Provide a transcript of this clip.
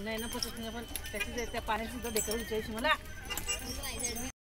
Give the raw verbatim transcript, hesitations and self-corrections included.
नाही ना पचत नाही पण त्याची त्या पाण्याची सुद्धा देखील विचारायची मला